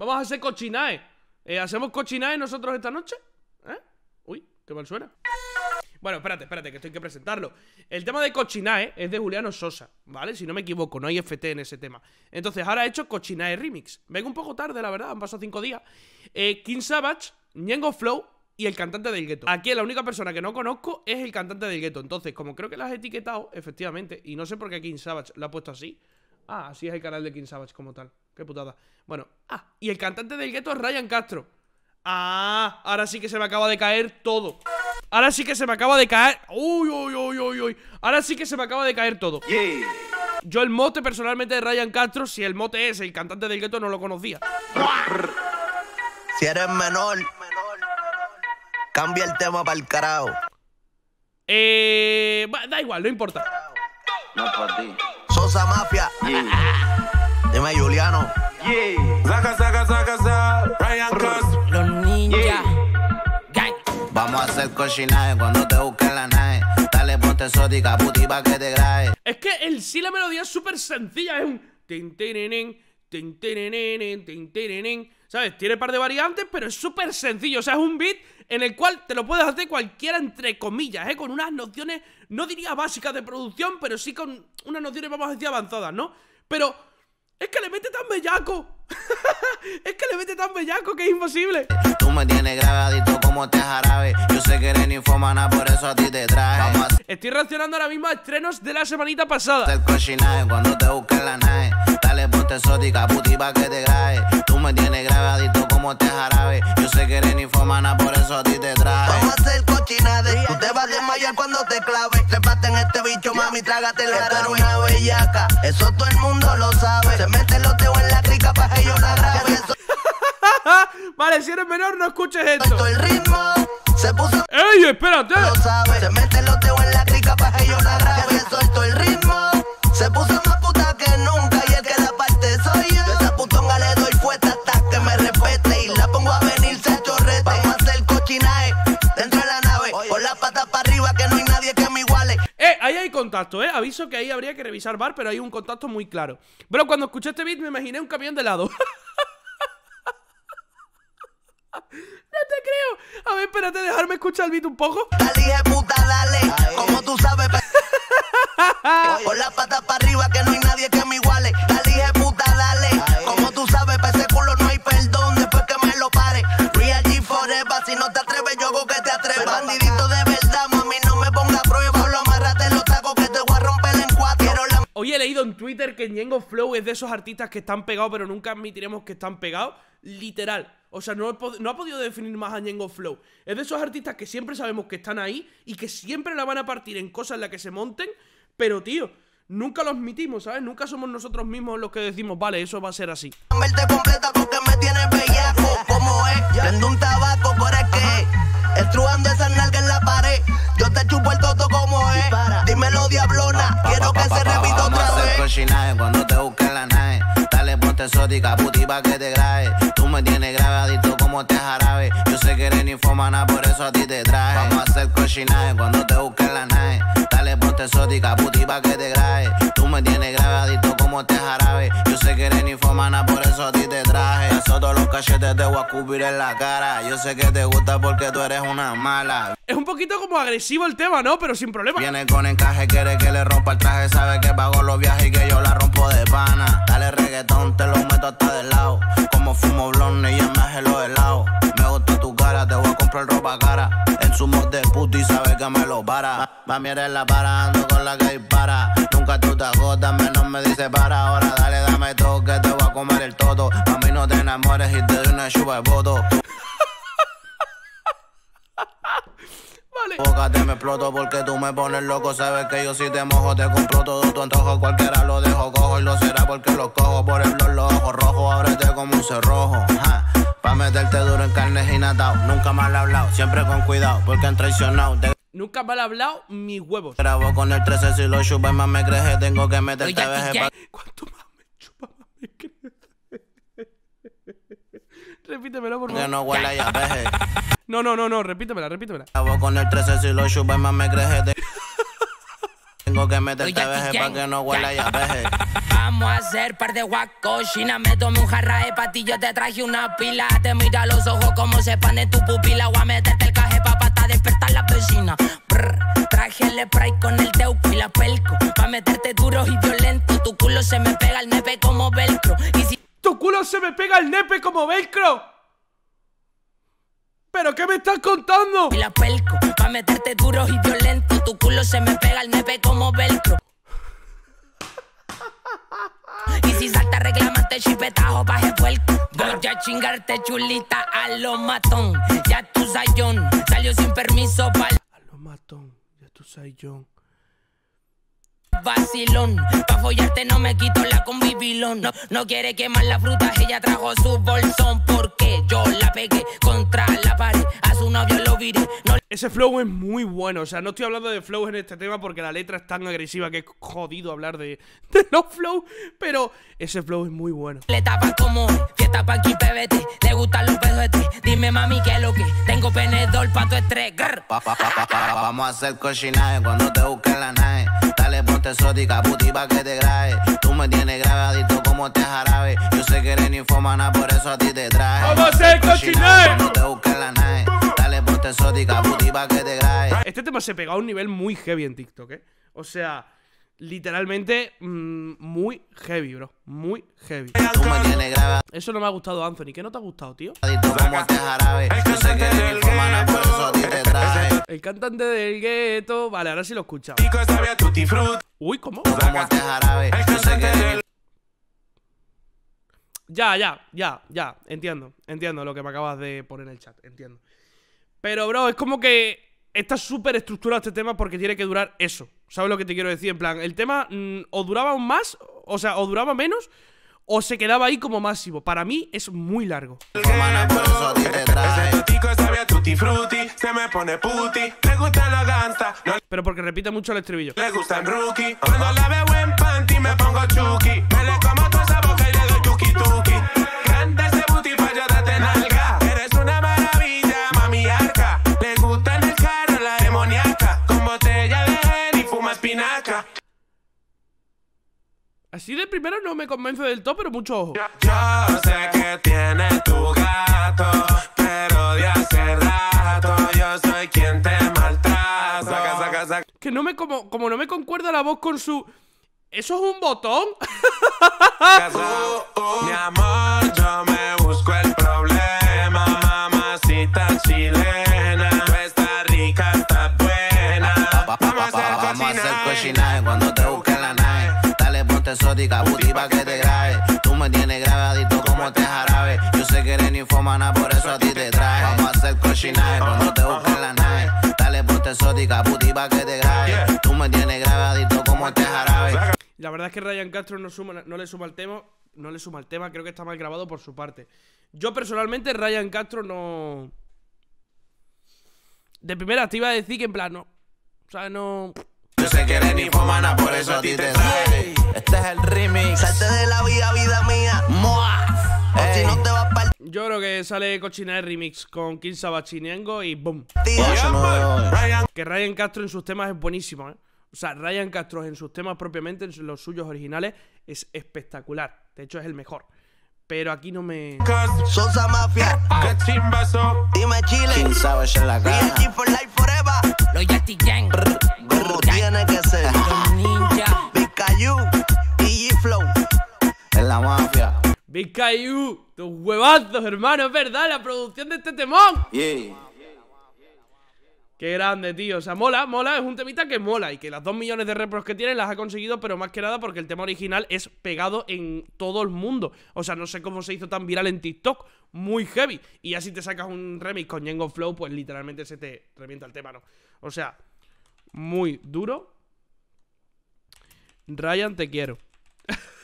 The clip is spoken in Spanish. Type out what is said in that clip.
Vamos a hacer cochinae. ¿Hacemos cochinae nosotros esta noche? Uy, qué mal suena. Bueno, espérate, que esto hay que presentarlo. El tema de cochinae es de Juliano Sosa, ¿vale? Si no me equivoco, no hay FT en ese tema. Entonces ahora he hecho cochinae remix. Vengo un poco tarde, la verdad, han pasado 5 días. King Savage, Ñengo Flow y el cantante del gueto. Aquí la única persona que no conozco es el cantante del gueto. Entonces, como creo que las he etiquetado, efectivamente, y no sé por qué King Savage lo ha puesto así. Así es el canal de King Savage como tal. Qué putada. Bueno, y el cantante del gueto es Ryan Castro. Ahora sí que se me acaba de caer todo. Ahora sí que se me acaba de caer. Uy. Ahora sí que se me acaba de caer todo. Yo el mote personalmente de Ryan Castro, si el mote es el cantante del gueto, no lo conocía. Si eres menor, cambia el tema para el carajo. Da igual, no importa. No para ti. Sosa Mafia. Dime Juliano. Saca, Ryan Castro. Los ninjas. Vamos a hacer cochinaje cuando te busquen la nave. Dale, ponte exótica, puti, pa' que te grabe. Es que el sí, la melodía es súper sencilla. Es un tin, tininin, tin, tininin, tin, tininin. ¿Sabes? Tiene un par de variantes, pero es súper sencillo. O sea, es un beat en el cual te lo puedes hacer cualquiera, entre comillas, ¿eh? Con unas nociones, no diría básicas de producción, pero sí con unas nociones, vamos a decir, avanzadas, ¿no? Pero es que le mete tan bellaco. Es que le mete tan bellaco que es imposible. Tú me tienes grabadito como te jarabe. Yo sé que eres ninfómana, por eso a ti te traje. Estoy reaccionando ahora mismo a estrenos de la semanita pasada. Hacer cochinaje cuando te busquen la nave. Dale, ponte exótica, puti, pa' que te grabe. Tú me tienes grabadito como te jarabe. Yo sé que eres ninfómana, por eso a ti te traje. Vamos a hacer cochinaje. Tú te vas a desmayar cuando te clave. Trépate en este bicho, mami, trágate el jarabe. Esto es una bellaca, eso todo el mundo lo sabe. Se mete los dedos en la crica pa' que yo la grabe. Vale, si eres menor no escuches esto. El ritmo se puso. ¡Ey, espérate! Lo sabe. Se mete los dedos en la crica pa' que yo la grabe. Suelto el ritmo, se puso más puta que nunca. Y el que la parte soy yo. Yo a esa putonga le doy fuerte hasta que me respete. Y la pongo a venirse el chorrete. Vamos a hacer cochinaje dentro de la nave. Con las patas para arriba que no hay nadie que me iguale. Ahí hay contacto, aviso que ahí habría que revisar bar, pero hay un contacto muy claro. Pero cuando escuché este beat me imaginé un camión de helado. No te creo. A ver, espérate, dejarme escuchar el beat un poco. Dale, puta, dale. Como tú sabes. Con las patas para arriba que no hay nadie que me iguale. Dale, puta, dale. Como tú sabes, para ese culo no hay perdón después que me lo pare. Real G forever. Si no te atreves, yo hago que te atrevas. Bandidito de verdad, mami, no me ponga a prueba. Lo amárrate los tacos que te voy a romper en cuatro. Hoy he leído en Twitter que Ñengo Flow es de esos artistas que están pegados, pero nunca admitiremos que están pegados. Literal. O sea, no ha podido definir más a Ñengo Flow. Es de esos artistas que siempre sabemos que están ahí y que siempre la van a partir en cosas en las que se monten. Pero, tío, nunca lo admitimos, ¿sabes? Nunca somos nosotros mismos los que decimos, vale, eso va a ser así. Verte completa porque me tienes bellaco. ¿Cómo es? Prendo un tabaco, por el que estrujando esa nalga en la pared. Yo te chupo el toto como es. Dímelo, diablona. Quiero que se repita otra vez. Cochinaje cuando te busquen la nave. Dale, ponte exótica, puti, pa' que te grabe. Tú me tienes grabadito como te jarabe. Yo sé que eres ninfómana, por eso a ti te traje. Vamos a hacer cochinaje cuando te busquen la nave. Dale, ponte exótica, puti, pa' que te grabe. Tú me tienes grabadito como te jarabe. Yo sé que eres ninfómana, por eso a ti te traje. Eso todos los cachetes te voy a cubrir en la cara. Yo sé que te gusta porque tú eres una mala. Es un poquito como agresivo el tema, ¿no? Pero sin problema. Viene con encaje, quiere que le rompa el traje. Sabe que pago los viajes y que yo la rompo de pana. Dale reggaetón, te lo meto hasta del lado. Como fumo blonde y ya me hace los helados. Me gusta tu cara, te voy a comprar ropa cara. En su mod de puto y sabe que me lo para. Mami eres la para, ando con la que dispara. Nunca tú te agotas, menos me dice para. Ahora dale, dame todo que te voy a comer el toto. Mami no te enamores y te doy una chupa de voto. Vale. Bócate, me exploto porque tú me pones loco. Sabes que yo si te mojo te compro todo tu antojo. Cualquiera lo dejo cojo y lo será porque lo cojo. Por el los ojos rojos, ábrete como un cerrojo. Pa' meterte duro en carne y natao. Nunca mal hablado, siempre con cuidado porque han traicionado. Nunca mal hablado, mis huevos. Grabo con el 13 si lo chupas más me crees. Tengo que meterte veje. ¿Cuánto más me chupa más me crece? Repítemelo, por favor. Que no huela ya veje. No, repítemela. Grabo con el 13 si lo chupas más me crees. Tengo que meterte veje pa' que no huela ya veje. Vamos a hacer par de guacochina. Me tomé un jarraje pa' ti, yo te traje una pila. Te mira a los ojos como se expande tu pupila. Voy a meterte el caje pa' despertar la vecina. Traje el spray con el teuco y la pelco. Pa' meterte duro y violento. Tu culo se me pega al nepe como velcro. Y si ¡Tu culo se me pega al nepe como velcro! ¿Pero qué me estás contando? y la pelco. Pa' meterte duro y violento. Tu culo se me pega al nepe como velcro. Y si salta reclamante chipetajo baje puerco. Voy a chingarte chulita a lo matón. Ya tu sayón salió sin permiso pa'l A lo matón, ya tú sabes, John. vacilón. Pa' follarte no me quito la convivilón. No quiere quemar la fruta, ella trajo su bolsón. Porque yo la pegué contra la pared. A su novio lo viré. No Ese flow es muy bueno, o sea, no estoy hablando de flow en este tema porque la letra es tan agresiva que es jodido hablar de los flow, pero ese flow es muy bueno. le tapa como fiesta pa' aquí PBT. Le gustan los pedotes. Dime mami que es lo que tengo penedor pa' tu estrés. Grr. Vamos a hacer cochinaje cuando te busquen la nave. Dale ponte exótica, puti pa' que te grabe. Tú me tienes grabadito como este jarabe. Yo sé que eres ninfomana, por eso a ti te traje. ¡Vamos a hacer cochinaje! Cuando te busquen la nave. Dale ponte exótica, puti pa' que te grabe. Este tema se pegó a un nivel muy heavy en TikTok, ¿eh? O sea, literalmente muy heavy, bro. Muy heavy. Tú me tienes grabadito Eso no me ha gustado, Anthony. ¿Qué no te ha gustado, tío? como este jarabe. Yo sé que eres ninfomana, por eso a ti te traje. El cantante del gueto. Vale, ahora sí lo escucha. Uy, ¿cómo? Como este jarabe. Yo sé que eres Ya. Entiendo lo que me acabas de poner en el chat. Entiendo. Pero, bro, es como que está súper estructurado este tema porque tiene que durar eso. ¿Sabes lo que te quiero decir? En plan, el tema o duraba aún más, o sea, o duraba menos, o se quedaba ahí como máximo. Para mí es muy largo. ninfomana, por eso a ti te traje. Se me pone puti, le gusta la gangsta, no Pero porque repite mucho el estribillo. le gustan rookie. Cuando la veo en panty me pongo chuki. Me le como toda esa boca y le doy tuki tuki. Grande ese booty pa' yo darte nalga. Eres una maravilla, mami arca. Le gusta en el carro la demoníaca. Con botella de Henny fuma espinaca. Así de primero no me convence del todo, pero mucho ojo. Yo sé que tienes tu gato, pero de hace rato yo soy quien te maltrata. Saca. Que no me, como no me concuerda la voz con su... ¿Eso es un botón? Mi amor, yo me busco el problema. Mamacita chilena, tú estás rica, estás buena. Vamos a hacer cochinaje cuando te busquen la nave. Dale ponte exótica, puti pa' que te grabe. Tú me tienes grabadito como este jarabe. Yo sé que eres ninfomana, por eso a ti te traje. Vamos a hacer cochinaje cuando te busquen la nave. Dale ponte exótica, puti pa' que te grabe. Tú me tienes grabadito como este jarabe. La verdad es que Ryan Castro no le suma el tema, creo que está mal grabado por su parte. Yo personalmente Ryan Castro no... De primera te iba a decir que en plan no. O sea, no... Yo sé que eres ninfomana, por eso a ti te traje. Este es el remix. Salte de la vida mía. Moa. O si no te vas pa'l Yo creo que sale Cochinae Remix con King Sabachiniengo y ¡boom! tío. Que Ryan Castro en sus temas es buenísimo, ¿eh? O sea, Ryan Castro en sus temas propiamente, en los suyos originales, es espectacular. De hecho, es el mejor. Pero aquí no me... Sosa Mafia. que chimbazo. Dime Chile. King Savage en la cara. BLG for life forever. Loyalty Gang. Como tiene que ser. Los ninja. Big Cayu. y G-Flow. En la mafia. Big Caillou, tus huevazos, hermano, es verdad, la producción de este temón. Yeah. Qué grande, tío, o sea, mola, es un temita que mola. Y que las 2 millones de repros que tiene las ha conseguido, pero más que nada porque el tema original es pegado en todo el mundo. O sea, no sé cómo se hizo tan viral en TikTok, muy heavy. Y ya si te sacas un remix con Django Flow, pues literalmente se te revienta el tema, ¿no? O sea, muy duro. Ryan, te quiero.